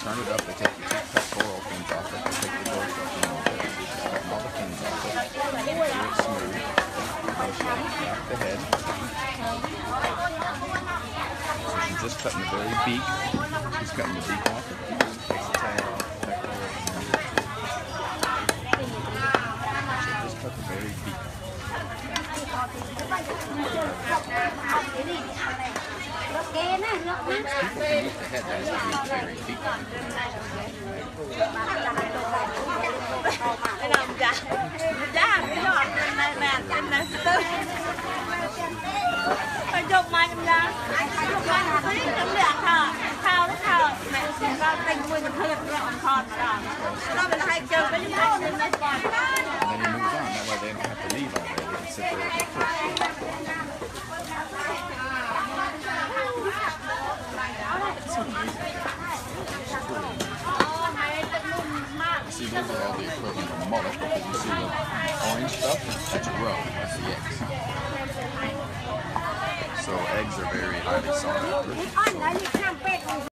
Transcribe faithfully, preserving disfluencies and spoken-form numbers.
turn it up, they take the two pectoral fins off it, they take the dorsal fin off it, just cutting all the fins off it, do it smooth, push it back the head. So she's just cutting the very beak, she's cutting the beak off it, takes the tail off, the pectoral, so just cut the very beak. People can use the head, that is to use the very beak. And then he moves on, that way they don't have to leave all day, they can sit there and push. See, those are all the equivalent of mullet, because you see the orange stuff, that's roe, that's the eggs. So eggs are very highly sought after.